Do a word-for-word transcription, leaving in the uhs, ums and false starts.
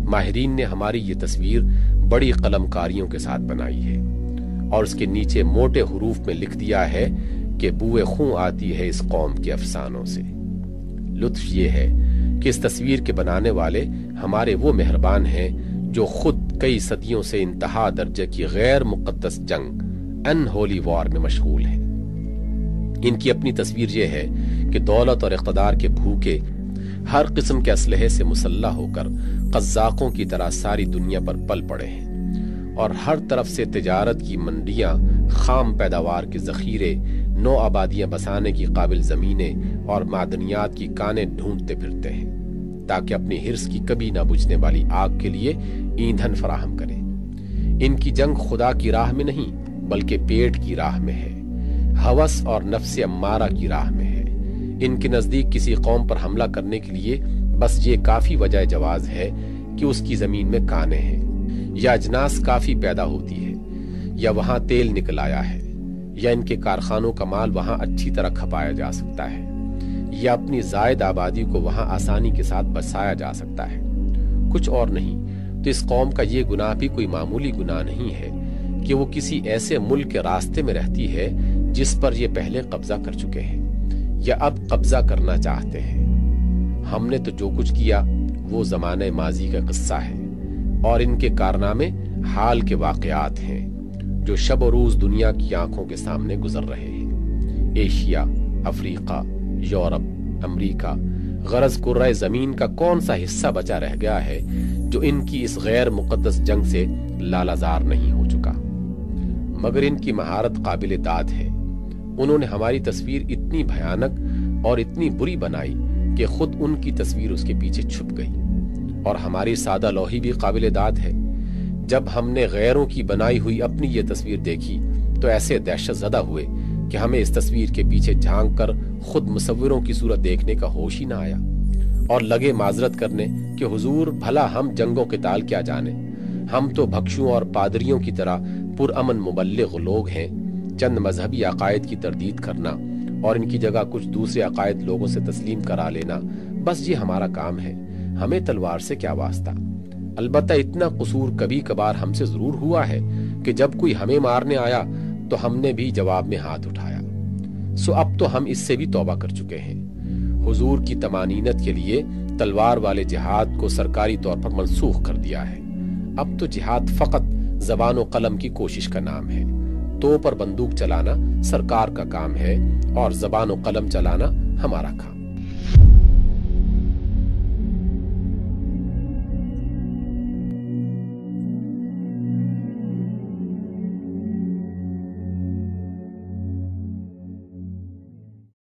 ماہرین نے ہماری یہ تصویر بڑی قلم کاریوں کے ساتھ بنائی ہے اور اس کے نیچے موٹے حروف میں لکھ دیا ہے کہ بوئے خون آتی ہے اس قوم کے افسانوں سے۔ لطف یہ ہے کہ اس تصویر کے بنانے والے ہمارے وہ مہربان ہیں جو خود کئی صدیوں سے انتہا درجے کی غیر مقدس جنگ ان ہولی وار میں مشغول ہیں۔ ان کی اپنی تصویر یہ ہے کہ دولت اور اقتدار کے بھوکے ہر قسم کے اسلحے سے مسلح ہو کر قزاقوں کی طرح ساری دنیا پر پل پڑے ہیں اور ہر طرف سے تجارت کی منڈیاں، خام پیداوار کے ذخیرے، نو آبادیاں بسانے کی قابل زمینیں اور معدنیات کی کانیں ڈھونڈتے پھرتے ہیں تاکہ اپنی ہرس کی کبھی نہ بجھنے والی آگ کے لیے ایندھن فراہم کریں۔ ان کی جنگ خدا کی راہ میں نہیں بلکہ پیٹ کی راہ میں ہے، ہوس اور نفس امارہ کی راہ میں ہے۔ ان کے نزدیک کسی قوم پر حملہ کرنے کے لیے بس یہ کافی وجہ جواز ہے کہ اس کی زمین میں کانیں ہیں، یا اجناس کافی پیدا ہوتی ہے، یا وہاں تیل نکل آیا ہے، یا ان کے کارخانوں کا مال وہاں اچھی طرح کھپایا جا سکتا ہے، یا اپنی زائد آبادی کو وہاں آسانی کے ساتھ بسایا جا سکتا ہے، کچھ اور نہیں۔ تو اس قوم کا یہ گناہ بھی کوئی معمولی گناہ نہیں ہے کہ وہ کسی ایسے ملک کے راستے میں رہتی ہے جس پر یہ پہلے قبضہ کر چکے ہیں یا اب قبضہ کرنا چاہتے ہیں۔ ہم نے تو جو کچھ کیا وہ زمانہ ماضی کا قصہ ہے اور ان کے کارنامے حال کے واقعات ہیں جو شب و روز دنیا کی آنکھوں کے سامنے گزر رہے ہیں۔ ایشیا، افریقہ، یورپ، امریکہ، غرض کرۂ زمین کا کون سا حصہ بچا رہ گیا ہے جو ان کی اس غیر مقدس جنگ سے لالازار نہیں ہو چکا؟ مگر ان کی مہارت قابل داد ہے۔ انہوں نے ہماری تصویر اتنی بھیانک اور اتنی بری بنائی کہ خود ان کی تصویر اس کے پیچھے چھپ گئی، اور ہماری سادہ لوحی بھی قابل داد ہے۔ جب ہم نے غیروں کی بنائی ہوئی اپنی یہ تصویر دیکھی تو ایسے دہشت زدہ ہوئے کہ ہمیں اس تصویر کے پیچھے جھانک کر خود مصوروں کی صورت دیکھنے کا ہوش ہی نہ آیا، اور لگے معذرت کرنے کہ حضور بھلا ہم جنگوں قتال کیا جانے، ہم تو بھکشوں اور پادریوں کی طرح پرامن مبلغ لوگ ہیں۔ چند مذہبی عقائد کی تردید کرنا اور ان کی جگہ کچھ دوسرے عقائد لوگوں سے تسلیم کرا لینا، بس یہ ہمارا کام ہے، ہمیں تلوار سے کیا واسطہ۔ البتہ اتنا قصور کبھی کبھار ہم سے ضرور ہوا ہے کہ جب کوئی ہمیں مارنے آیا تو ہم نے بھی جواب میں ہاتھ اٹھایا، سو اب تو ہم اس سے بھی توبہ کر چکے ہیں۔ حضور کی طمانینت کے لیے تلوار والے جہاد کو سرکاری طور پر منسوخ کر دیا ہے۔ اب تو جہاد فقط زبان و قلم کی کوشش کا نام ہے۔ تو پر بندوق چلانا سرکار کا کام ہے اور زبان و قلم چلانا ہمارا کام۔